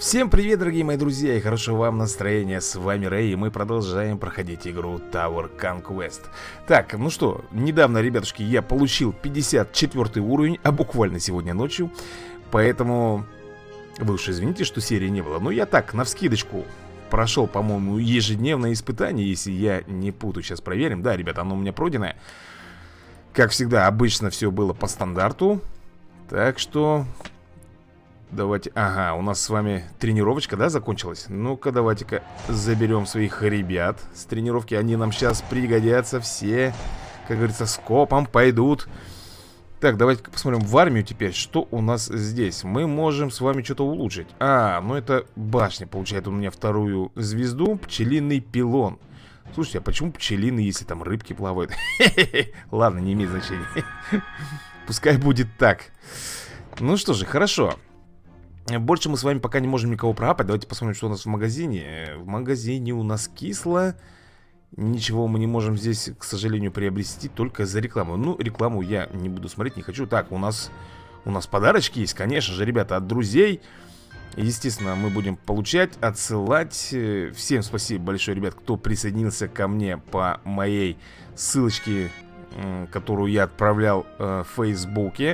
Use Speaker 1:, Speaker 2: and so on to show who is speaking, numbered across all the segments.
Speaker 1: Всем привет, дорогие мои друзья, и хорошего вам настроения. С вами Рэй, и мы продолжаем проходить игру Tower Conquest. Так, ну что, недавно, ребятушки, я получил 54 уровень, а буквально сегодня ночью. Поэтому вы уж извините, что серии не было. Но я так, навскидочку, прошел, по-моему, ежедневное испытание, если я не путаю. Сейчас проверим. Да, ребята, оно у меня пройденное. Как всегда, обычно все было по стандарту. Так что... Давайте, ага, у нас с вами тренировочка, да, закончилась? Ну-ка, давайте-ка заберем своих ребят с тренировки. Они нам сейчас пригодятся все, как говорится, скопом пойдут. Так, давайте-ка посмотрим в армию теперь. Что у нас здесь? Мы можем с вами что-то улучшить. Ну это башня, получает у меня вторую звезду. Пчелиный пилон. Слушайте, а почему пчелиный, если там рыбки плавают? Ладно, не имеет значения. Пускай будет так. Ну что же, хорошо. Больше мы с вами пока не можем никого проапать. Давайте посмотрим, что у нас в магазине. В магазине у нас кисло. Ничего мы не можем здесь, к сожалению, приобрести. Только за рекламу. Ну, рекламу я не буду смотреть, не хочу. Так, у нас подарочки есть, конечно же, ребята, от друзей. Естественно, мы будем получать, отсылать. Всем спасибо большое, ребят, кто присоединился ко мне по моей ссылочке, которую я отправлял в Фейсбуке.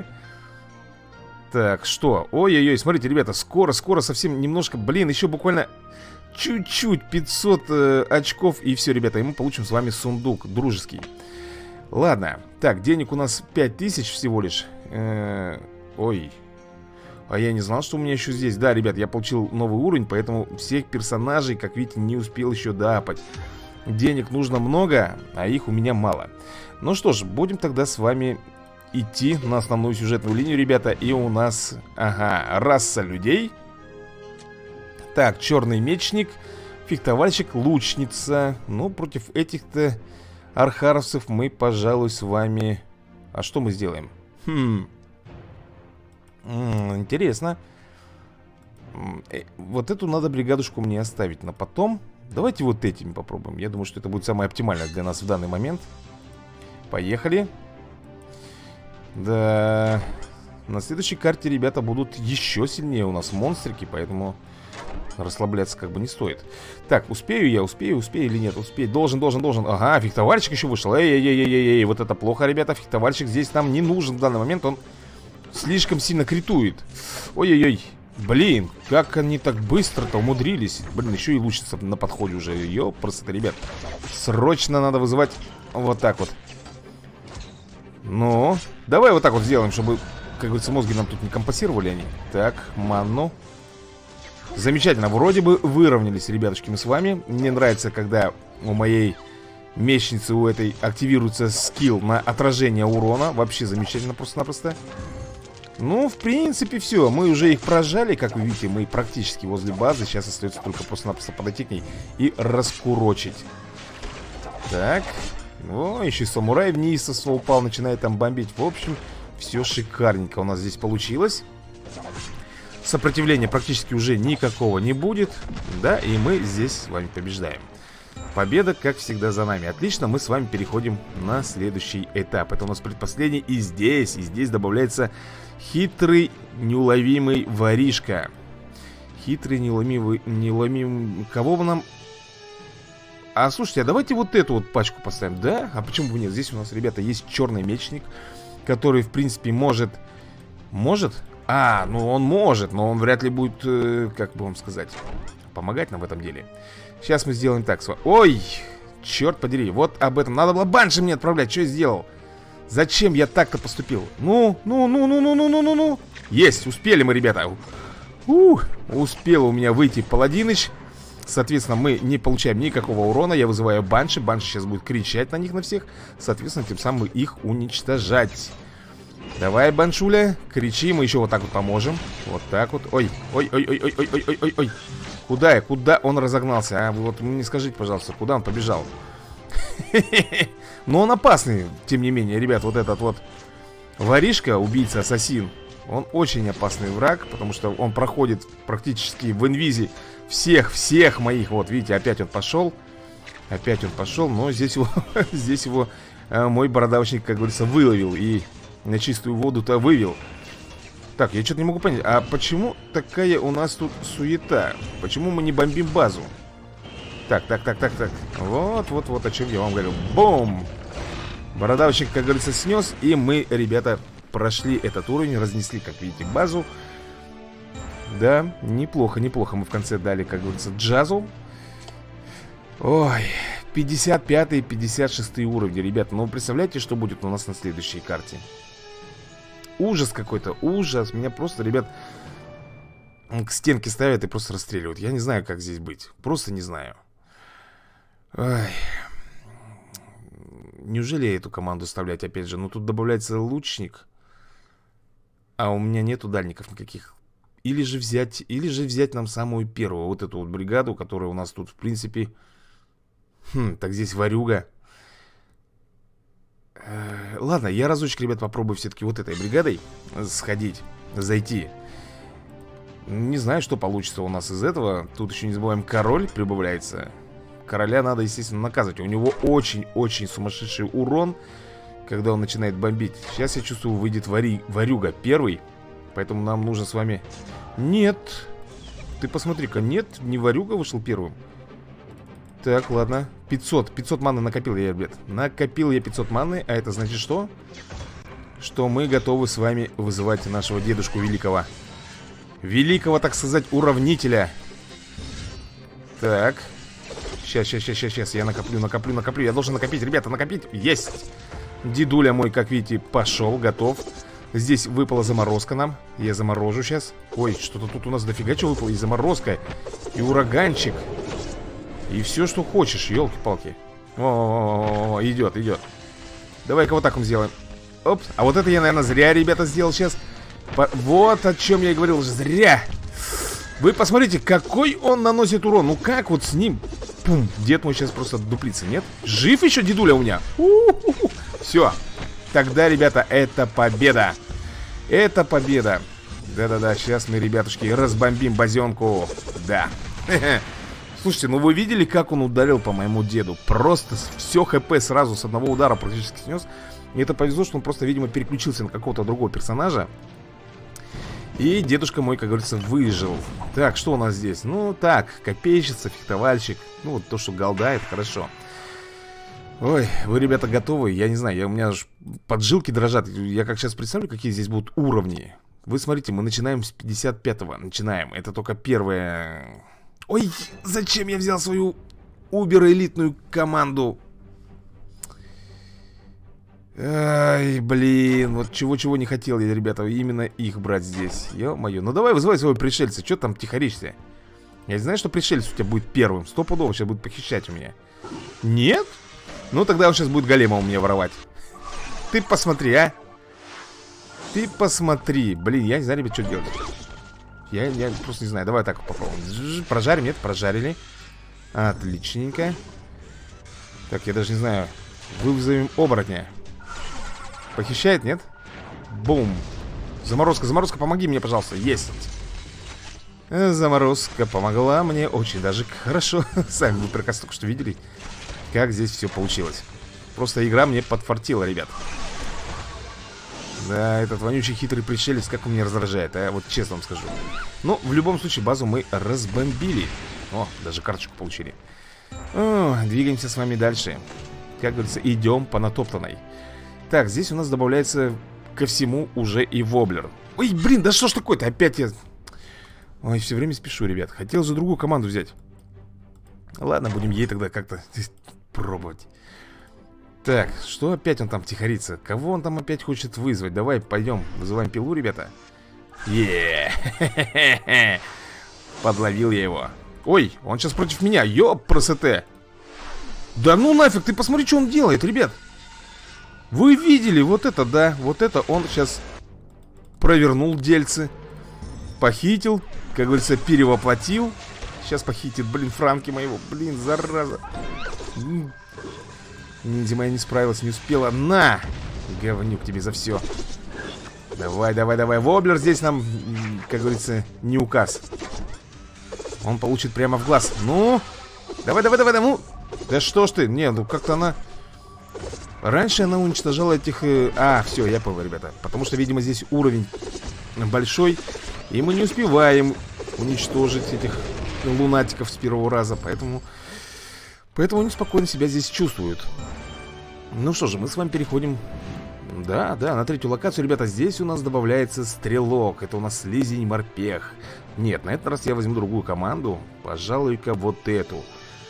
Speaker 1: Так, что? Ой-ой-ой, смотрите, ребята, скоро совсем немножко, блин, еще буквально чуть-чуть 500 очков. И все, ребята, и мы получим с вами сундук дружеский. Ладно, так, денег у нас 5000 всего лишь. Ой, а я не знал, что у меня еще здесь. Да, ребят, я получил новый уровень, поэтому всех персонажей, как видите, не успел еще доапать. Денег нужно много, а их у меня мало. Ну что ж, будем тогда с вами... идти на основную сюжетную линию, ребята. И у нас, ага, раса людей. Так, черный мечник, фехтовальщик, лучница. Ну, против этих-то архаровцев мы, пожалуй, с вами... А что мы сделаем? Интересно. Вот эту надо бригадушку мне оставить на потом. Давайте вот этими попробуем. Я думаю, что это будет самое оптимальное для нас в данный момент. Поехали. Да, на следующей карте, ребята, будут еще сильнее у нас монстрики, поэтому расслабляться как бы не стоит. Так, успею я, успею или нет? Успеть, должен. Ага, фехтовальщик еще вышел. Эй, вот это плохо, ребята. Фехтовальщик здесь нам не нужен в данный момент, он слишком сильно критует. Ой-ой-ой, блин, как они так быстро-то умудрились. Блин, еще и лучница на подходе уже. Ёпрст, ребят, срочно надо вызывать вот так вот. Ну, давай вот так вот сделаем, чтобы, как говорится, мозги нам тут не компасировали они. Так, ману. Замечательно, вроде бы выровнялись, ребятушки, мы с вами. Мне нравится, когда у моей мечницы, у этой, активируется скилл на отражение урона. Вообще замечательно, просто-напросто. Ну, в принципе, все. Мы уже их прожали, как вы видите, мы практически возле базы. Сейчас остается только просто-напросто подойти к ней и раскурочить. Так. О, еще и самурай вниз со своего упал, начинает там бомбить. В общем, все шикарненько у нас здесь получилось. Сопротивления практически уже никакого не будет. Да, и мы здесь с вами побеждаем. Победа, как всегда, за нами. Отлично, мы с вами переходим на следующий этап. Это у нас предпоследний. И здесь добавляется хитрый, неуловимый воришка. Хитрый, неуловимый... Кого бы нам... А слушайте, а давайте вот эту вот пачку поставим, да? А почему бы нет? Здесь у нас, ребята, есть черный мечник, который, в принципе, может... Может? Ну он может, но он вряд ли будет, как бы вам сказать, помогать нам в этом деле. Сейчас мы сделаем так с вами. Ой, черт подери, вот об этом. Надо было банши мне отправлять, что я сделал? Зачем я так-то поступил? Ну. Есть, успели мы, ребята. Успел у меня выйти паладиныч. Соответственно, мы не получаем никакого урона. Я вызываю банши. Банши сейчас будет кричать на них, на всех. Соответственно, тем самым их уничтожать. Давай, баншуля, кричи. Мы еще вот так вот поможем. Вот так вот. Ой. Куда он разогнался? Вы вот мне скажите, пожалуйста, куда он побежал? Но он опасный, тем не менее, ребят. Вот этот вот воришка, убийца, ассасин, он очень опасный враг, потому что он проходит практически в инвизе всех моих. Вот, видите, опять он пошел. Но здесь его мой бородавочник, как говорится, выловил и на чистую воду-то вывел. Так, я что-то не могу понять. А почему такая у нас тут суета? Почему мы не бомбим базу? Так. Вот о чем я вам говорю. Бум! Бородавчик, как говорится, снес. И мы, ребята, прошли этот уровень. Разнесли, как видите, базу. Да, неплохо мы в конце дали, как говорится, джазу. Ой, 55 и 56 уровни, ребята. Ну, представляете, что будет у нас на следующей карте? Ужас какой-то, ужас. Меня просто, ребят, к стенке ставят и просто расстреливают. Я не знаю, как здесь быть. Просто не знаю. Ой. Неужели эту команду вставлять опять же? Ну, тут добавляется лучник. А у меня нету дальников никаких. Или же взять нам самую первую, вот эту вот бригаду, которая у нас тут, в принципе... так здесь ворюга. Ладно, я разочек, ребят, попробую все-таки вот этой бригадой сходить, зайти. Не знаю, что получится у нас из этого. Тут еще не забываем, король прибавляется. Короля надо, естественно, наказывать. У него очень-очень сумасшедший урон, когда он начинает бомбить. Сейчас, я чувствую, выйдет ворюга первый. Поэтому нам нужно с вами... Нет. Ты посмотри-ка, нет, не ворюга вышел первым. Так, ладно. 500 маны накопил я, ребят. Накопил я 500 маны, а это значит что? Что мы готовы с вами вызывать нашего дедушку великого. Великого, так сказать, уравнителя. Так. Сейчас, я накоплю. Я должен накопить, ребята, накопить. Есть. Дедуля мой, как видите, пошел, готов. Здесь выпала заморозка нам. Я заморожу сейчас. Ой, что-то тут у нас дофига чего выпало. И заморозка, и ураганчик. И все, что хочешь, елки-палки. О, идет. Давай-ка вот так мы сделаем. Оп, а вот это я, наверное, зря, ребята, сделал сейчас. Вот о чем я и говорил, зря. Вы посмотрите, какой он наносит урон. Ну как вот с ним? Пум, дед мой сейчас просто дуплится, нет? Жив еще дедуля у меня? Все. Тогда, ребята, это победа. Это победа. Да-да-да, сейчас мы, ребятушки, разбомбим базенку. Да. Слушайте, ну вы видели, как он ударил по моему деду? Просто все ХП сразу с одного удара практически снес. И это повезло, что он просто, видимо, переключился на какого-то другого персонажа. И дедушка мой, как говорится, выжил. Так, что у нас здесь? Ну, так, копейщица, фехтовальщик. Ну, вот то, что голдает, хорошо. Ой, вы, ребята, готовы? Я не знаю, у меня аж поджилки дрожат. Я как сейчас представлю, какие здесь будут уровни. Вы смотрите, мы начинаем с 55-го. Начинаем, это только первое... Ой, зачем я взял свою убер-элитную команду? Ай, блин, вот чего-чего не хотел я, ребята, именно их брать здесь. Ё-моё, ну давай вызывай своего пришельца, что там тихоришься? Я знаю, что пришелец у тебя будет первым, стопудово сейчас будет похищать у меня. Нет? Ну тогда он сейчас будет голема у меня воровать. Ты посмотри, а. Ты посмотри, блин, я не знаю, ребят, что делать. Я просто не знаю, давай так попробуем. Прожарим, нет, прожарили. Отличненько. Так, я даже не знаю. Вызовем оборотня. Похищает, нет? Бум. Заморозка, помоги мне, пожалуйста. Есть. Заморозка помогла мне очень даже хорошо. Сами вы прекрасно только что видели, как здесь все получилось. Просто игра мне подфартила, ребят. Да, этот вонючий хитрый пришелец, как он меня раздражает, а? Вот честно вам скажу. Ну, в любом случае, базу мы разбомбили. О, даже карточку получили. О, двигаемся с вами дальше. Как говорится, идем по натоптанной. Так, здесь у нас добавляется ко всему уже и воблер. Ой, блин, да что ж такое-то? Опять я... Ой, все время спешу, ребят. Хотел же другую команду взять. Ладно, будем ей тогда как-то пробовать. Так, что опять он там тихорится? Кого он там опять хочет вызвать? Давай, пойдем, вызываем пилу, ребята. Подловил я его. Ой, он сейчас против меня, ёпрст. Да ну нафиг, ты посмотри, что он делает, ребят. Вы видели, вот это, да. Вот это он сейчас провернул дельцы. Похитил, как говорится, перевоплотил. Сейчас похитит, блин, франки моего. Блин, зараза. Ниндзя моя не справилась, не успела. На! Говнюк тебе за все. Давай, давай, давай. Воблер здесь нам, как говорится, не указ. Он получит прямо в глаз. Ну! Давай, давай, давай, ну! Да что ж ты? Не, ну как-то она... Раньше она уничтожала этих... все, я понял, ребята. Потому что, видимо, здесь уровень большой, и мы не успеваем уничтожить этих лунатиков с первого раза. Поэтому они спокойно себя здесь чувствуют. Ну что же, мы с вами переходим... Да, на третью локацию, ребята. Здесь у нас добавляется стрелок. Это у нас слизень-морпех. Нет, на этот раз я возьму другую команду. Пожалуй-ка вот эту.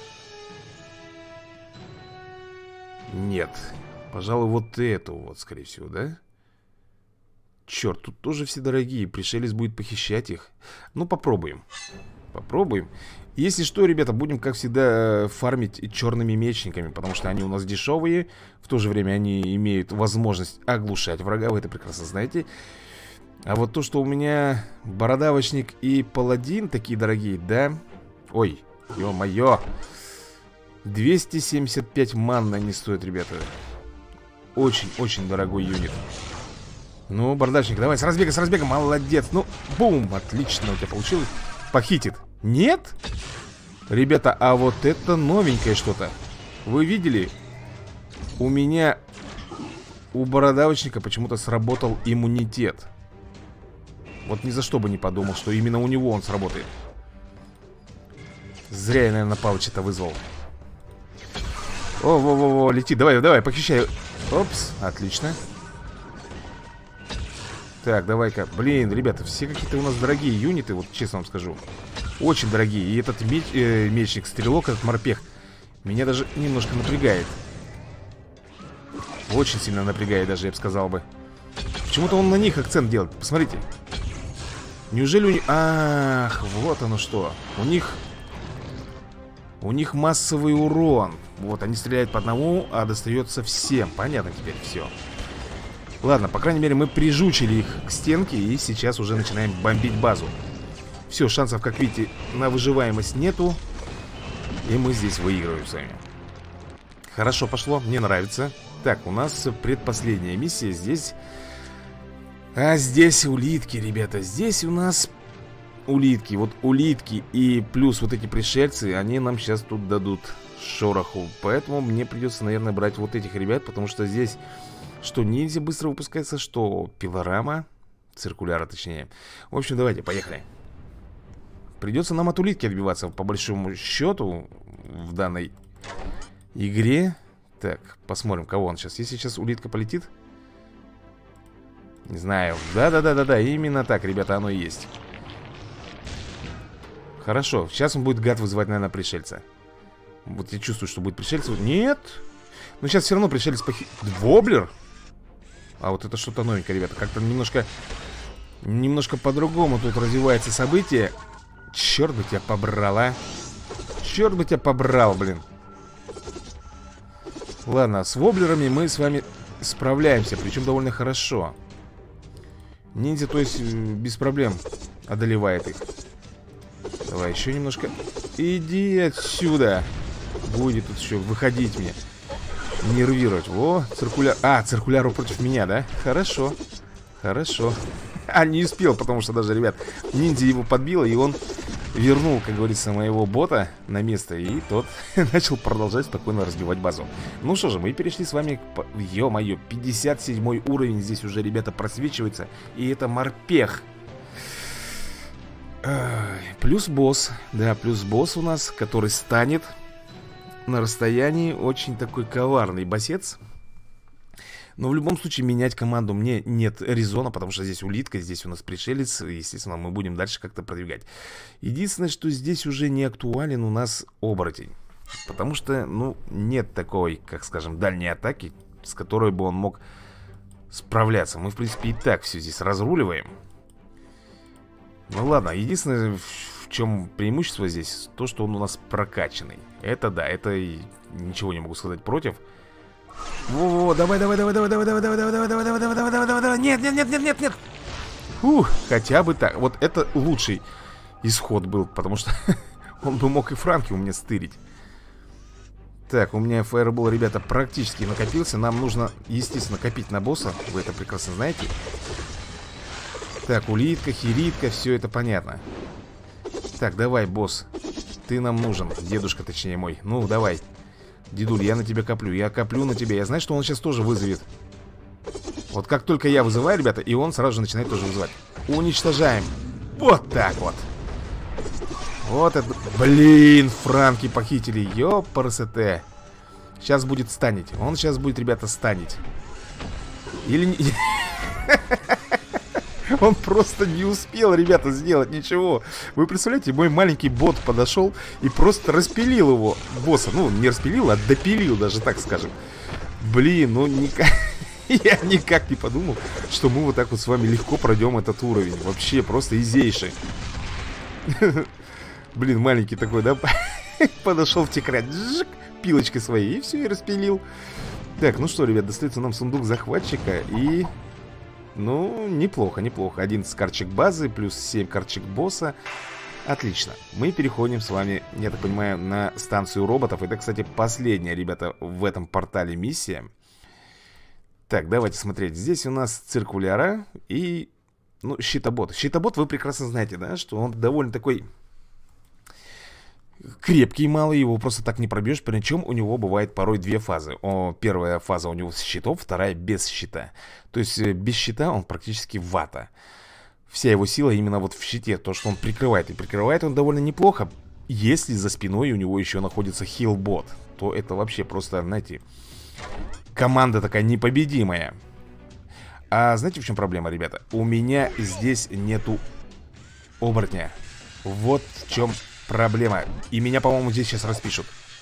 Speaker 1: Нет, пожалуй, вот эту вот, скорее всего, да? Черт, тут тоже все дорогие. Пришелец будет похищать их. Ну, попробуем. Попробуем. Если что, ребята, будем, как всегда, фармить черными мечниками, потому что они у нас дешевые. В то же время они имеют возможность оглушать врага. Вы это прекрасно знаете. А вот то, что у меня бородавочник и паладин такие дорогие, да? Ой, ё-моё. 275 манна не стоит, ребята. Очень-очень дорогой юнит. Ну, бардачник, давай, с разбега, молодец. Ну, бум, отлично у тебя получилось. Похитит. Нет? Ребята, а вот это новенькое что-то. Вы видели? У меня, у бородавочника почему-то сработал иммунитет. Вот ни за что бы не подумал, что именно у него он сработает. Зря я, наверное, Палыча-то вызвал. О, лети, давай, похищай. Опс, отлично. Так, давай-ка. Блин, ребята, все какие-то у нас дорогие юниты, вот честно вам скажу. Очень дорогие. И этот мечник-стрелок, этот морпех, меня даже немножко напрягает. Очень сильно напрягает даже, я бы сказал бы. Почему-то он на них акцент делает. Посмотрите. Неужели у них... Ах, вот оно что. У них массовый урон. Вот, они стреляют по одному, а достается всем. Понятно теперь все. Ладно, по крайней мере, мы прижучили их к стенке. И сейчас уже начинаем бомбить базу. Все, шансов, как видите, на выживаемость нету. И мы здесь выигрываем с вами. Хорошо пошло, мне нравится. Так, у нас предпоследняя миссия здесь. А здесь улитки, ребята. Здесь у нас улитки. Вот улитки и плюс вот эти пришельцы, они нам сейчас тут дадут шороху. Поэтому мне придется, наверное, брать вот этих ребят. Потому что здесь что ниндзя быстро выпускается, что пилорама. Циркуляра, точнее. В общем, давайте, поехали. Придется нам от улитки отбиваться, по большому счету, в данной игре. Так, посмотрим, кого он сейчас. Если сейчас улитка полетит. Не знаю. Да, именно так, ребята, оно и есть. Хорошо, сейчас он будет гад вызывать, наверное, пришельца. Вот я чувствую, что будет пришельца. Нет. Но сейчас все равно пришелец Воблер? А вот это что-то новенькое, ребята. Как-то немножко по-другому тут развивается событие. Черт бы тебя побрал, а. Черт бы тебя побрал, блин. Ладно, с воблерами мы с вами справляемся, причем довольно хорошо. Ниндзя, то есть, без проблем одолевает их. Давай еще немножко. Иди отсюда. Будет тут еще выходить мне. Нервировать. Во, циркуляр. А, циркуляру против меня, да? Хорошо. Хорошо. А, не успел, потому что даже, ребят, ниндзя его подбила, и он вернул, как говорится, моего бота на место. И тот начал продолжать спокойно разбивать базу. Ну что же, мы перешли с вами к... Ё-моё, 57 уровень здесь уже, ребята, просвечивается. И это морпех. Плюс босс. Да, плюс босс у нас, который станет на расстоянии. Очень такой коварный боссец. Но в любом случае менять команду мне нет резона, потому что здесь улитка, здесь у нас пришелец. Естественно, мы будем дальше как-то продвигать. Единственное, что здесь уже не актуален у нас оборотень. Потому что, ну, нет такой, как скажем, дальней атаки, с которой бы он мог справляться. Мы, в принципе, и так все здесь разруливаем. Ну ладно, единственное, в чем преимущество здесь, то, что он у нас прокачанный. Это да, это и ничего не могу сказать против. Во-во, давай. Нет. Фух, хотя бы так. Вот это лучший исход был, потому что он бы мог и франки у меня стырить. Так, у меня фаербол, ребята, практически накопился. Нам нужно, естественно, копить на босса. Вы это прекрасно знаете. Так, улитка, хиритка, все это понятно. Так, давай, босс. Ты нам нужен, дедушка, точнее мой. Ну, давай. Дедуль, я на тебя коплю, я коплю на тебя. Я знаю, что он сейчас тоже вызовет. Вот как только я вызываю, ребята, и он сразу же начинает тоже вызывать. Уничтожаем. Вот так вот. Вот это... Блин, франки похитили. Ёпарасоте. Сейчас будет станить. Он сейчас будет, ребята, станить. Или не... Он просто не успел, ребята, сделать ничего. Вы представляете, мой маленький бот подошел и просто распилил его, босса. Ну, не распилил, а допилил, даже так скажем. Блин, ну никак... Я никак не подумал, что мы вот так вот с вами легко пройдем этот уровень. Вообще, просто изейший. Блин, маленький такой, да? Подошел втекрать пилочкой своей и все, и распилил. Так, ну что, ребят, достается нам сундук захватчика. И... Ну, неплохо, неплохо. 11 карточек базы, плюс 7 карточек босса. Отлично. Мы переходим с вами, я так понимаю, на станцию роботов. Это, кстати, последняя, ребята, в этом портале миссия. Так, давайте смотреть. Здесь у нас циркуляра и, ну, щитобот. Щитобот, вы прекрасно знаете, да, что он довольно такой крепкий, малый, его просто так не пробьешь. Причем у него бывает порой две фазы. Первая фаза у него с щитов, вторая без щита. То есть без щита он практически вата. Вся его сила именно вот в щите. То, что он прикрывает. И прикрывает он довольно неплохо. Если за спиной у него еще находится хилбот, то это вообще просто, знаете, команда такая непобедимая. А знаете, в чем проблема, ребята? У меня здесь нету оборотня. Вот в чем проблема. И меня, по-моему, здесь сейчас распишут.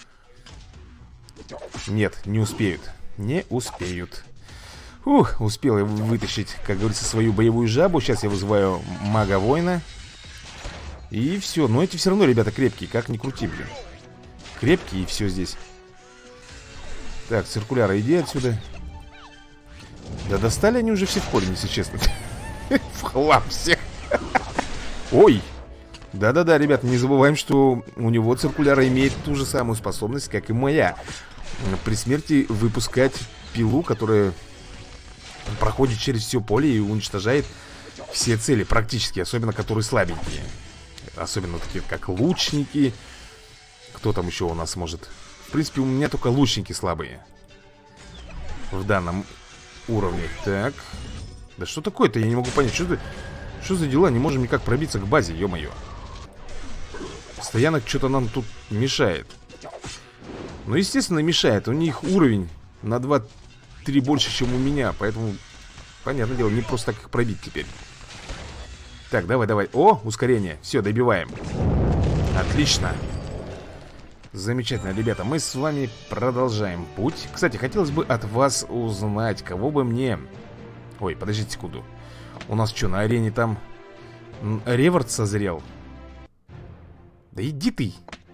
Speaker 1: Нет, не успеют. Не успеют. Успел я вытащить, как говорится, свою боевую жабу. Сейчас я вызываю мага-воина. И все. Но эти все равно, ребята, крепкие. Как ни крути, блин. Крепкие, и все здесь. Так, циркуляра, иди отсюда. Да достали они уже все в корень, если честно. В хлам всех. Ой. Да-да-да, ребят, не забываем, что у него циркуляра имеет ту же самую способность, как и моя. При смерти выпускать пилу, которая проходит через все поле и уничтожает все цели практически, особенно которые слабенькие. Особенно такие, как лучники. Кто там еще у нас может... В принципе, у меня только лучники слабые в данном уровне. Так. Да что такое-то? Я не могу понять. Что за дела? Не можем никак пробиться к базе, ё-моё. Постоянно что-то нам тут мешает. Ну, естественно, мешает. У них уровень на 2-3 больше, чем у меня. Поэтому, понятное дело, не просто так их пробить теперь. Так, давай. О, ускорение. Все, добиваем. Отлично. Замечательно, ребята, мы с вами продолжаем путь. Кстати, хотелось бы от вас узнать, кого бы мне... Ой, подождите секунду. У нас что, на арене там реворд созрел? Да иди ты.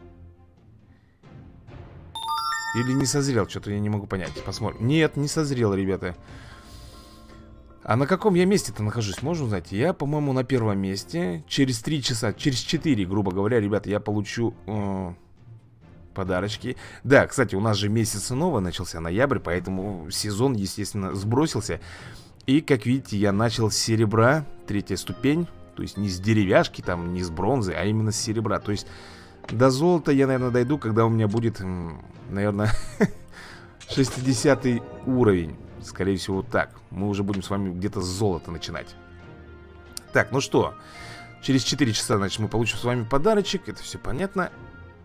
Speaker 1: Или не созрел, что-то я не могу понять. Посмотрим. Нет, не созрел, ребята. А на каком я месте-то нахожусь, можно узнать? Я, по-моему, на первом месте. Через 3 часа, через 4, грубо говоря, ребята, я получу... подарочки. Да, кстати, у нас же месяц снова начался, ноябрь, поэтому сезон, естественно, сбросился. И, как видите, я начал с серебра, 3-я ступень. То есть не с деревяшки, там, не с бронзы, а именно с серебра. То есть до золота я, наверное, дойду, когда у меня будет, наверное, 60-й уровень. Скорее всего, так. Мы уже будем с вами где-то с золота начинать. Так, ну что, через 4 часа, значит, мы получим с вами подарочек. Это все понятно.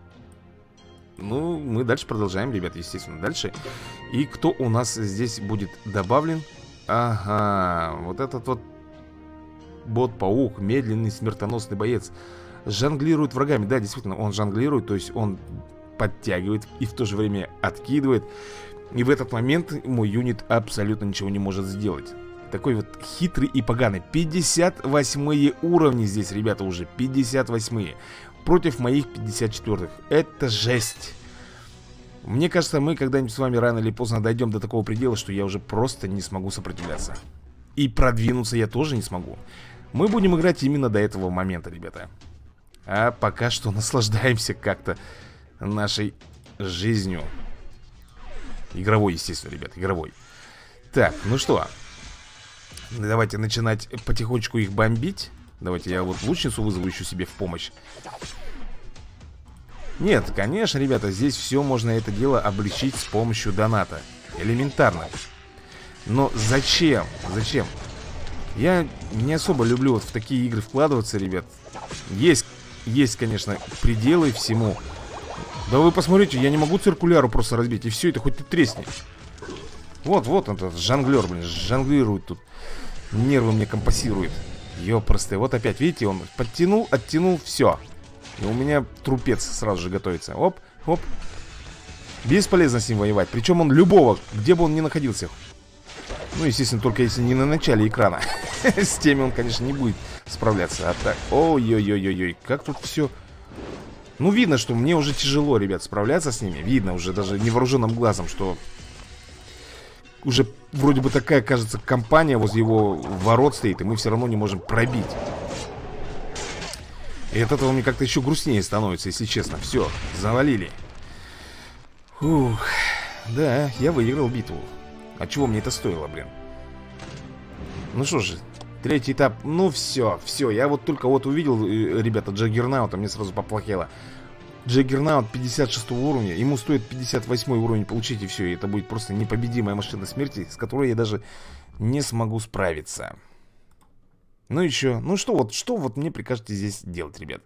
Speaker 1: Ну, мы дальше продолжаем, ребят, естественно, дальше. И кто у нас здесь будет добавлен? Ага, вот этот вот бот-паук, медленный смертоносный боец. Жонглирует врагами, да, действительно, он жонглирует. То есть он подтягивает и в то же время откидывает. И в этот момент мой юнит абсолютно ничего не может сделать. Такой вот хитрый и поганый. 58-е уровни здесь, ребята, уже 58-е. Против моих 54-х. Это жесть. Мне кажется, мы когда-нибудь с вами рано или поздно дойдем до такого предела, что я уже просто не смогу сопротивляться. И продвинуться я тоже не смогу. Мы будем играть именно до этого момента, ребята. А пока что наслаждаемся как-то нашей жизнью. Игровой, естественно, ребят, игровой. Так, ну что, давайте начинать потихонечку их бомбить. Давайте я вот лучницу вызову еще себе в помощь. Нет, конечно, ребята, здесь все можно это дело облегчить с помощью доната. Элементарно. Но зачем? Зачем? Я не особо люблю вот в такие игры вкладываться, ребят. Есть, конечно, пределы всему. Да вы посмотрите, я не могу циркуляру просто разбить. И все, это хоть ты тресни. Вот он, этот жонглер, блин, жонглирует тут. Нервы мне компасирует. Ёпросты, вот опять, видите, он подтянул, оттянул, все. И у меня трупец сразу же готовится. Оп, оп. Бесполезно с ним воевать. Причем он любого, где бы он ни находился. Ну, естественно, только если не на начале экрана. С теми он, конечно, не будет справляться. А так, ой-ой-ой-ой-ой, как тут все. Ну, видно, что мне уже тяжело, ребят, справляться с ними. Видно уже даже невооруженным глазом, что уже вроде бы такая, кажется, компания возле его ворот стоит, и мы все равно не можем пробить. И от этого мне как-то еще грустнее становится, если честно. Все, завалили. Ух, да, я выиграл битву. А чего мне это стоило, блин? Ну что же, третий этап. Ну все, я вот только вот увидел, ребята, Джаггернаута, мне сразу поплохело. Джаггернаут 56 уровня, ему стоит 58 уровень получить, и все. И это будет просто непобедимая машина смерти, с которой я даже не смогу справиться. Ну еще, ну что вот мне прикажете здесь делать, ребят?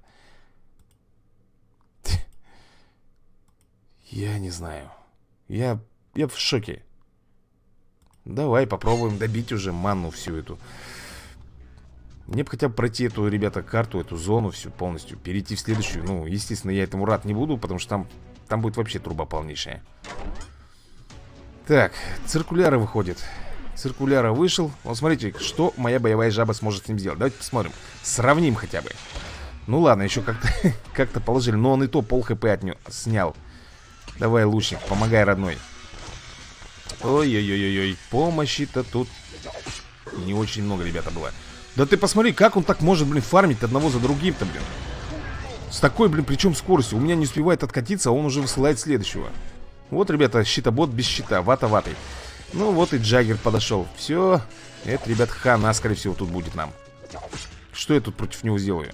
Speaker 1: Я не знаю. Я в шоке. Давай попробуем добить уже манну всю эту. Мне бы хотя бы пройти эту, ребята, карту, эту зону всю полностью, перейти в следующую. Ну, естественно, я этому рад не буду, потому что там будет вообще труба полнейшая. Так, циркуляра выходит. Циркуляра вышел. Вот смотрите, что моя боевая жаба сможет с ним сделать. Давайте посмотрим. Сравним хотя бы. Ну ладно, еще как-то положили. Но он и то пол хп от него снял. Давай, лучник, помогай, родной. Ой-ой-ой-ой, помощи-то тут не очень много, ребята, было. Да ты посмотри, как он так может, блин, фармить одного за другим-то, блин. С такой, блин, причем скоростью. У меня не успевает откатиться, а он уже высылает следующего. Вот, ребята, щитобот без щита, вата ватой. Ну вот и Джаггер подошел. Все, это, ребят, хана, скорее всего, тут будет нам. Что я тут против него сделаю?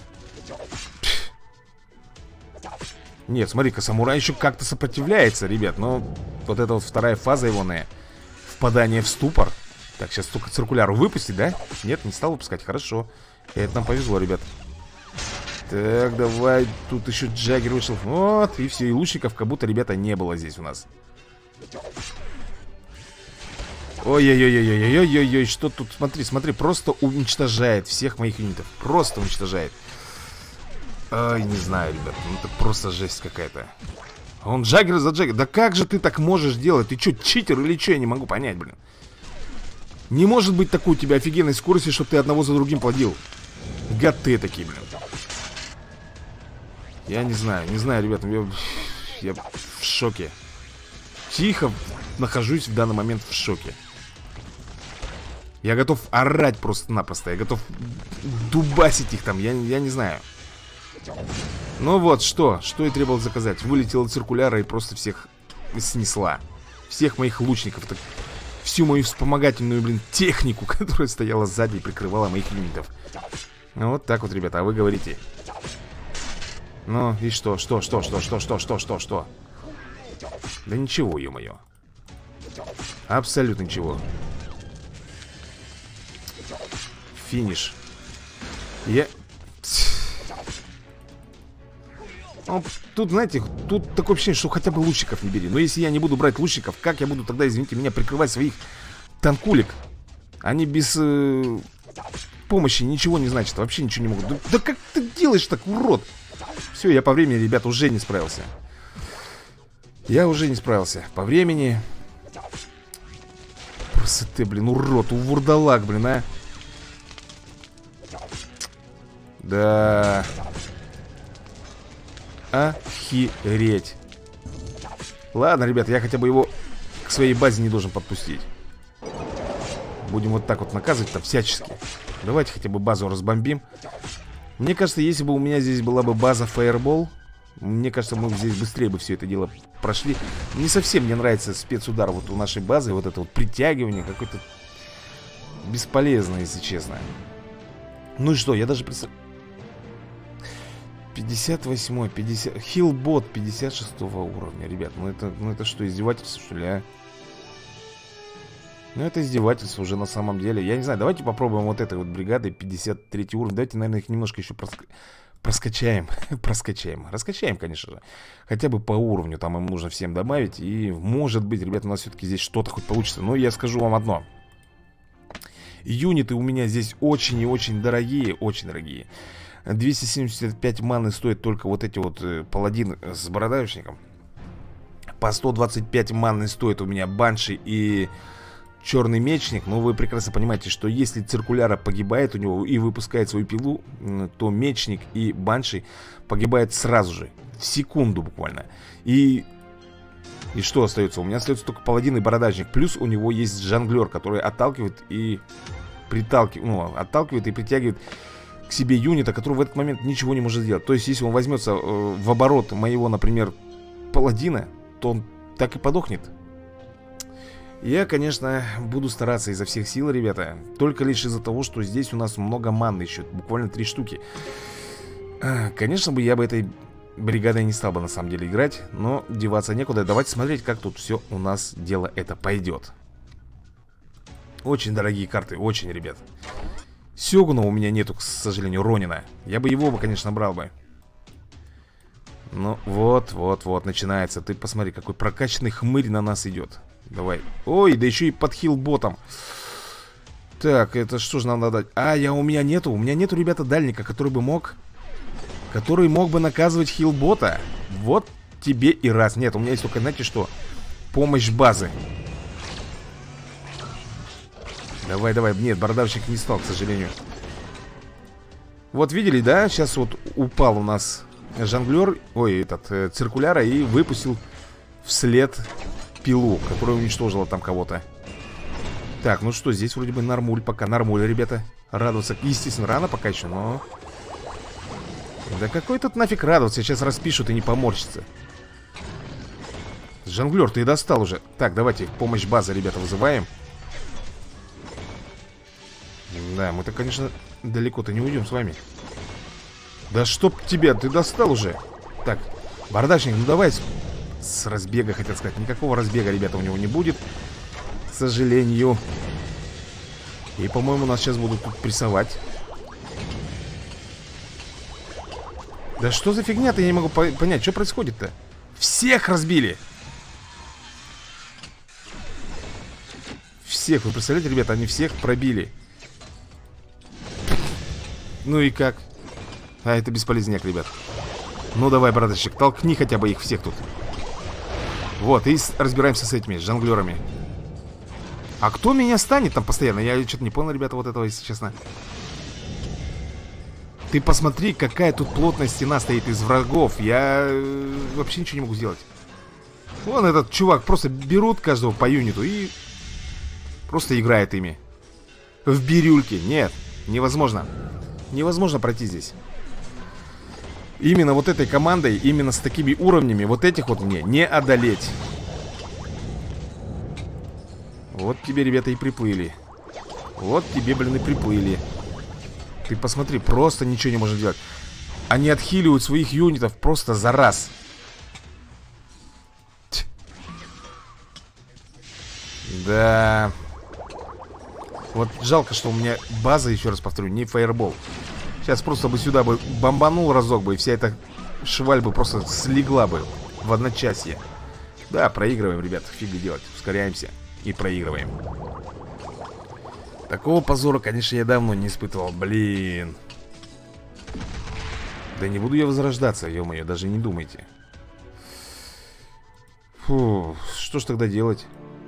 Speaker 1: Нет, смотри-ка, самурай еще как-то сопротивляется, ребят. Но вот эта вот вторая фаза его, впадание в ступор. Так, сейчас только циркуляру выпустить, да? Нет, не стал выпускать, хорошо. Это нам повезло, ребят. Так, давай, тут еще Джаггер вышел. Вот, и все, и лучников как будто, ребята, не было здесь у нас. Ой-ой-ой-ой-ой-ой-ой-ой, что тут, смотри, просто уничтожает всех моих юнитов. Просто уничтожает. Ай, не знаю, ребят, ну это просто жесть какая-то. Он Джаггер за Джаггер. Да как же ты так можешь делать? Ты что, читер или что? Я не могу понять, блин. Не может быть такой у тебя офигенной скорости, чтобы ты одного за другим плодил. Гад ты такие, блин. Я не знаю, ребята, я в шоке. Тихо нахожусь в данный момент в шоке. Я готов орать просто-напросто. Я готов дубасить их там, я не знаю. Ну вот, что и требовалось заказать. Вылетела циркуляра и просто всех снесла. Всех моих лучников. Так, всю мою вспомогательную, блин, технику, которая стояла сзади и прикрывала моих юнитов. Ну вот так вот, ребята, а вы говорите. Ну и что? Да ничего, ё-моё. Абсолютно ничего. Финиш. Ну, тут, знаете, тут такое ощущение, что хотя бы лучников не бери. Но если я не буду брать лучников, как я буду тогда, извините меня, прикрывать своих танкулек? Они без помощи ничего не значат, вообще ничего не могут. Да как ты делаешь так, урод? Все, я по времени, ребята, уже не справился. Я уже не справился по времени. Просто ты, блин, урод, вурдалак, блин, а. Да. Охереть. Ладно, ребят, я хотя бы его к своей базе не должен подпустить. Будем вот так вот наказывать там всячески. Давайте хотя бы базу разбомбим. Мне кажется, если бы у меня здесь была бы база Fireball, мне кажется, мы здесь быстрее бы все это дело прошли. Не совсем мне нравится спецудар вот у нашей базы. Вот это вот притягивание какое-то бесполезное, если честно. Ну и что, я даже представляю. 58-й, 50... Хилбот 56 уровня, ребят. Ну это что, издевательство, что ли, а? Ну, это издевательство уже на самом деле. Я не знаю, давайте попробуем вот этой вот бригадой 53 уровень. Давайте, наверное, их немножко еще проскачаем. Раскачаем, конечно же. Хотя бы по уровню. Там им нужно всем добавить. И может быть, ребята, у нас все-таки здесь что-то хоть получится. Но я скажу вам одно. Юниты у меня здесь очень и очень дорогие. Очень дорогие. 275 маны стоят только вот эти вот паладины с бородавочником. По 125 маны стоит у меня банши и черный мечник. Но вы прекрасно понимаете, что если циркуляра погибает у него и выпускает свою пилу, то мечник и банши погибают сразу же. В секунду буквально. И что остается? У меня остается только паладин и бородачник. Плюс у него есть жонглер, который отталкивает и приталкивает, отталкивает и притягивает к себе юнита, который в этот момент ничего не может сделать. То есть, если он возьмется в оборот моего, например, паладина, то он так и подохнет. Я, конечно, буду стараться изо всех сил, ребята. Только лишь из-за того, что здесь у нас много маны еще. Буквально 3 штуки. Конечно бы я бы этой бригадой не стал бы на самом деле играть. Но деваться некуда. Давайте смотреть, как тут все у нас дело это пойдет. Очень дорогие карты, очень, ребят. Сёгуна у меня нету, к сожалению, Ронина. Я бы его, конечно, брал бы. Ну, вот, начинается. Ты посмотри, какой прокачанный хмырь на нас идет. Давай. Ой, да еще и под хилботом. Так, это что же нам надо дать? У меня нету, ребята, дальника, который мог бы наказывать хилбота. Вот тебе и раз. Нет, у меня есть только, знаете что? Помощь базы. Давай, нет, бородавчик не стал, к сожалению. Вот видели, да? Сейчас вот упал у нас жонглер, циркуляра, и выпустил вслед пилу, которая уничтожила там кого-то. Так, ну что, здесь вроде бы нормуль пока. Нормуль, ребята. Радоваться, естественно, рано пока еще, но... Да какой тут нафиг радоваться? Сейчас распишут и не поморщится. Жонглер, ты достал уже. Так, давайте помощь базы, ребята, вызываем. Да, мы-то, конечно, далеко-то не уйдем с вами. Да чтоб тебя, ты достал уже. Так, бардачник, ну давай с разбега, хотел сказать. Никакого разбега, ребята, у него не будет, к сожалению. И, по-моему, нас сейчас будут тут прессовать. Да что за фигня-то, я не могу понять, что происходит-то. Всех разбили. Всех, вы представляете, ребята, они всех пробили. Ну и как? Это бесполезняк, ребят. Ну давай, браточек, толкни хотя бы их всех тут. Вот, и разбираемся с этими жонглерами. А кто меня станет там постоянно? Я что-то не понял, ребята, вот этого, если честно. Ты посмотри, какая тут плотная стена стоит из врагов. Я вообще ничего не могу сделать. Вон этот чувак, просто берут каждого по юниту и просто играет ими. В бирюльке. Нет, невозможно. Невозможно пройти здесь. Именно вот этой командой, именно с такими уровнями, вот этих вот мне не одолеть. Вот тебе, ребята, и приплыли. Вот тебе, блин, и приплыли. Ты посмотри, просто ничего не может делать. Они отхиливают своих юнитов просто за раз. Да. Вот жалко, что у меня база, еще раз повторю, не фаербол. Сейчас просто бы сюда бы бомбанул разок бы, и вся эта шваль бы просто слегла бы в одночасье. Да, проигрываем, ребят, фига делать. Ускоряемся и проигрываем. Такого позора, конечно, я давно не испытывал. Блин. Да не буду я возрождаться, ё-моё, даже не думайте. Фу, что ж тогда делать?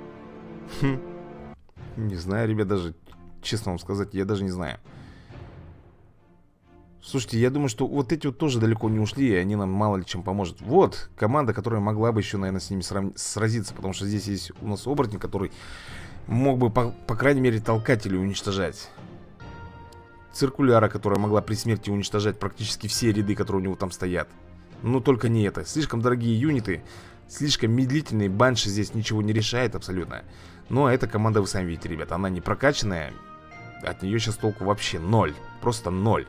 Speaker 1: Не знаю, ребят, даже, честно вам сказать, я даже не знаю. Слушайте, я думаю, что вот эти вот тоже далеко не ушли, и они нам мало ли чем поможет. Вот команда, которая могла бы еще, наверное, с ними сразиться. Потому что здесь есть у нас оборотник, который мог бы, по крайней мере, толкать или уничтожать. Циркуляра, которая могла при смерти уничтожать практически все ряды, которые у него там стоят. Но только не это. Слишком дорогие юниты, слишком медлительные. Банши здесь ничего не решает абсолютно. Но эта команда, вы сами видите, ребята, она не прокачанная. От нее сейчас толку вообще ноль. Просто ноль.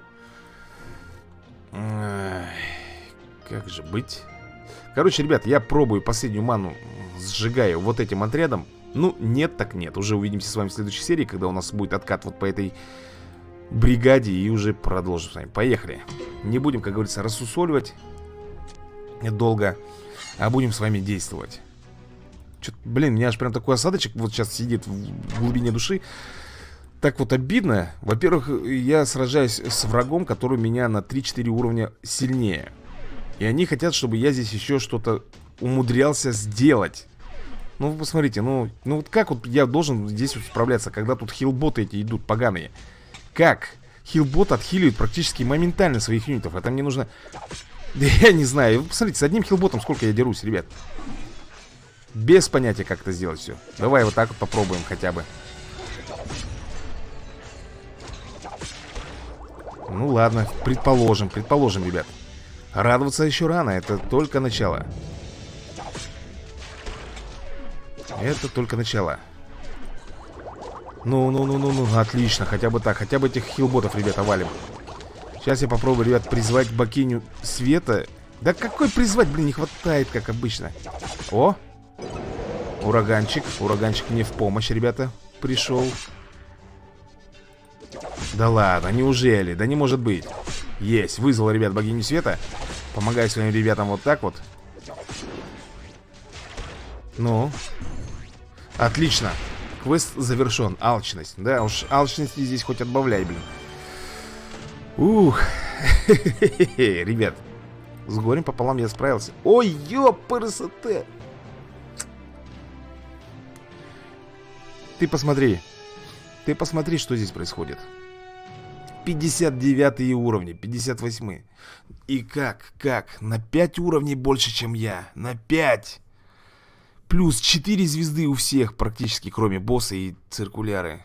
Speaker 1: Как же быть? Короче, ребят, я пробую последнюю ману, сжигаю вот этим отрядом. Ну, нет так нет. Уже увидимся с вами в следующей серии, когда у нас будет откат вот по этой бригаде. И уже продолжим с вами. Поехали. Не будем, как говорится, рассусоливать долго, а будем с вами действовать. Чё-то, блин, у меня аж прям такой осадочек вот сейчас сидит в глубине души. Так вот обидно. Во-первых, я сражаюсь с врагом, который меня на 3-4 уровня сильнее. И они хотят, чтобы я здесь еще что-то умудрялся сделать. Ну, вы посмотрите, ну вот как вот я должен здесь вот справляться, когда тут хилботы эти идут поганые? Как? Хилбот отхиливает практически моментально своих юнитов. Это мне нужно... Да я не знаю. Вы посмотрите, с одним хилботом сколько я дерусь, ребят. Без понятия, как это сделать все. Давай вот так вот попробуем хотя бы. Ну ладно, предположим, ребят. Радоваться еще рано, это только начало. Это только начало. Ну, отлично, хотя бы так. Хотя бы этих хилботов, ребята, валим. Сейчас я попробую, ребят, призвать богиню света. Да какой призвать, блин, не хватает, как обычно. О! Ураганчик. Ураганчик мне в помощь, ребята, пришел. Да ладно, неужели? Да не может быть. Есть, вызвал, ребят, богиню света. Помогаю своим ребятам вот так вот. Ну. Отлично. Квест завершен. Алчность. Да уж, алчности здесь хоть отбавляй, блин. Ух. Ребят, с горем пополам я справился. Ой, ёпрст. Ты посмотри. Ты посмотри, что здесь происходит. 59 уровни, 58. И как? На 5 уровней больше, чем я. На 5. Плюс 4 звезды у всех практически, кроме босса и циркуляры.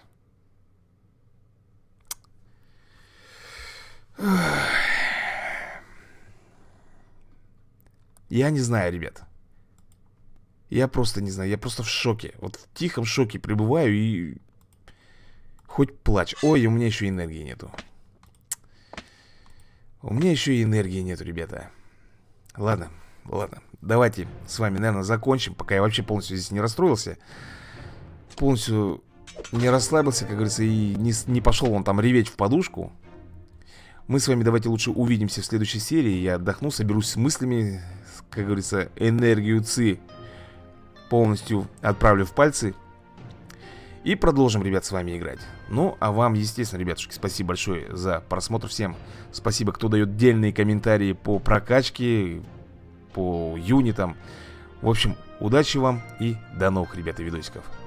Speaker 1: Я не знаю, ребят. Я просто не знаю, я просто в шоке. Вот в тихом шоке пребываю и... Хоть плачь. Ой, у меня еще энергии нету. У меня еще и энергии нету, ребята. Ладно. Давайте с вами, наверное, закончим. Пока я вообще полностью здесь не расстроился. Полностью не расслабился, как говорится. И не пошел вон там реветь в подушку. Мы с вами давайте лучше увидимся в следующей серии. Я отдохну, соберусь с мыслями. Как говорится, энергию ЦИ полностью отправлю в пальцы. И продолжим, ребят, с вами играть. Ну, а вам, естественно, ребятушки, спасибо большое за просмотр. Всем спасибо, кто дает дельные комментарии по прокачке, по юнитам. В общем, удачи вам и до новых, ребята, видосиков.